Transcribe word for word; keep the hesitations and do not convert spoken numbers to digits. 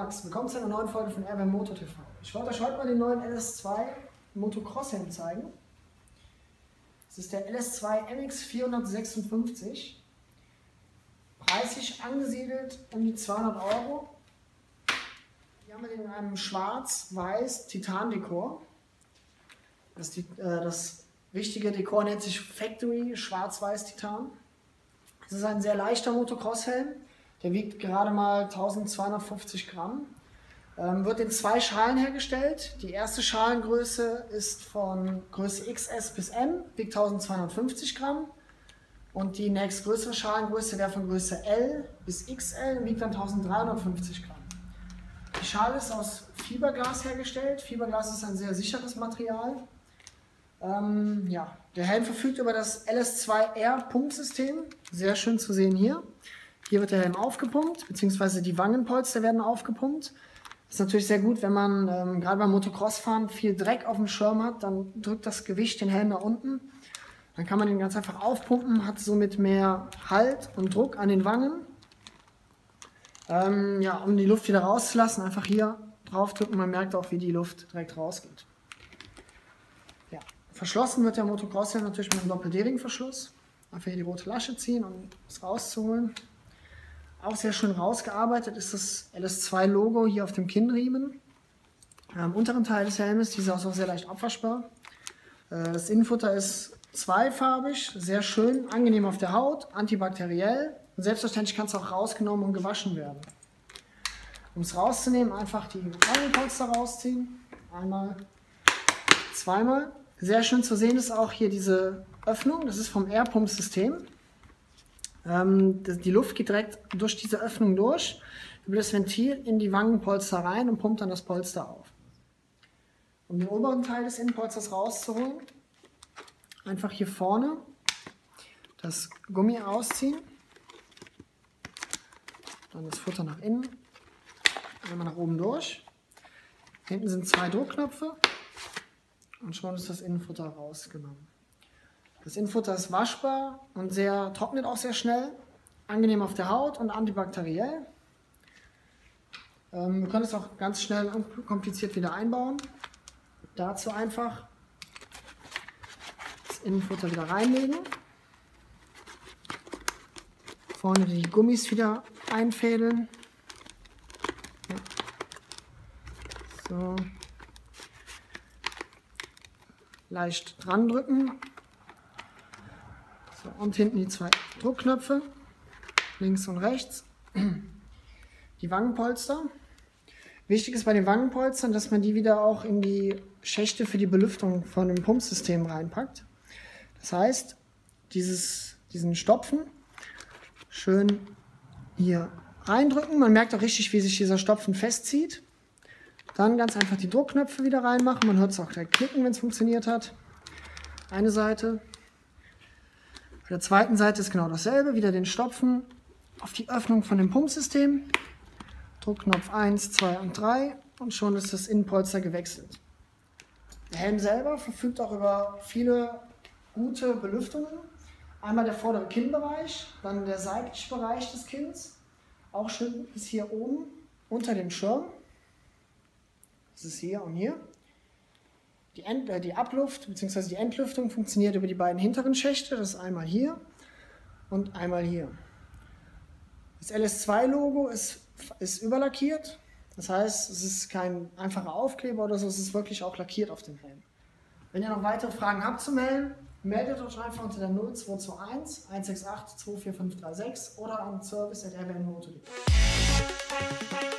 Max, willkommen zu einer neuen Folge von R W M Moto T V. Ich wollte euch heute mal den neuen L S zwei Motocross-Helm zeigen. Das ist der L S zwei M X vierhundertsechsundfünfzig. Preislich angesiedelt um die zweihundert Euro. Hier haben wir den in einem schwarz-weiß Titan-Dekor. Das, die, äh, das richtige Dekor nennt sich Factory schwarz-weiß Titan. Das ist ein sehr leichter Motocross-Helm. Der wiegt gerade mal eintausendzweihundertfünfzig Gramm. Ähm, wird in zwei Schalen hergestellt. Die erste Schalengröße ist von Größe X S bis M, wiegt eintausendzweihundertfünfzig Gramm. Und die nächstgrößere Schalengröße wäre von Größe L bis X L, wiegt dann eintausenddreihundertfünfzig Gramm. Die Schale ist aus Fiberglas hergestellt. Fiberglas ist ein sehr sicheres Material. Ähm, ja, der Helm verfügt über das L S zwei R Pumpsystem. Sehr schön zu sehen hier. Hier wird der Helm aufgepumpt, beziehungsweise die Wangenpolster werden aufgepumpt. Das ist natürlich sehr gut, wenn man ähm, gerade beim Motocrossfahren viel Dreck auf dem Schirm hat, dann drückt das Gewicht den Helm nach unten. Dann kann man den ganz einfach aufpumpen, hat somit mehr Halt und Druck an den Wangen. Ähm, ja, um die Luft wieder rauszulassen, einfach hier drauf drücken, man merkt auch, wie die Luft direkt rausgeht. Ja. Verschlossen wird der Motocross-Helm natürlich mit einem Doppel-D-Ring-Verschluss. Einfach hier die rote Lasche ziehen, um es rauszuholen. Auch sehr schön rausgearbeitet ist das L S zwei Logo hier auf dem Kinnriemen. Am unteren Teil des Helmes, dieser ist auch sehr leicht abwaschbar. Das Innenfutter ist zweifarbig, sehr schön, angenehm auf der Haut, antibakteriell. Und selbstverständlich kann es auch rausgenommen und gewaschen werden. Um es rauszunehmen, einfach die Wangenpolster rausziehen. Einmal, zweimal. Sehr schön zu sehen ist auch hier diese Öffnung, das ist vom Air-Pump-System. Ähm, die Luft geht direkt durch diese Öffnung durch, über das Ventil in die Wangenpolster rein und pumpt dann das Polster auf. Um den oberen Teil des Innenpolsters rauszuholen, einfach hier vorne das Gummi ausziehen, dann das Futter nach innen, einmal nach oben durch. Hinten sind zwei Druckknöpfe und schon ist das Innenfutter rausgenommen. Das Innenfutter ist waschbar und sehr, trocknet auch sehr schnell, angenehm auf der Haut und antibakteriell. Ähm, wir können es auch ganz schnell und kompliziert wieder einbauen. Dazu einfach das Innenfutter wieder reinlegen. Vorne die Gummis wieder einfädeln. Ja. So. Leicht dran drücken. So, und hinten die zwei Druckknöpfe, links und rechts. Die Wangenpolster. Wichtig ist bei den Wangenpolstern, dass man die wieder auch in die Schächte für die Belüftung von dem Pumpsystem reinpackt. Das heißt, dieses, diesen Stopfen schön hier reindrücken. Man merkt auch richtig, wie sich dieser Stopfen festzieht. Dann ganz einfach die Druckknöpfe wieder reinmachen. Man hört es auch gleich klicken, wenn es funktioniert hat. Eine Seite. Bei der zweiten Seite ist genau dasselbe. Wieder den Stopfen auf die Öffnung von dem Pumpsystem. Druckknopf eins, zwei und drei und schon ist das Innenpolster gewechselt. Der Helm selber verfügt auch über viele gute Belüftungen. Einmal der vordere Kinnbereich, dann der seitliche Bereich des Kinns. Auch schön bis hier oben unter dem Schirm. Das ist hier und hier. Die, End, äh, die Abluft bzw. die Entlüftung funktioniert über die beiden hinteren Schächte. Das ist einmal hier und einmal hier. Das L S zwei Logo ist, ist überlackiert. Das heißt, es ist kein einfacher Aufkleber oder so, es ist wirklich auch lackiert auf dem Helm. Wenn ihr noch weitere Fragen habt zum Helm, meldet euch einfach unter der null zwei zwei eins, eins sechs acht, zwei vier fünf drei sechs oder am Service at R W M Moto punkt de.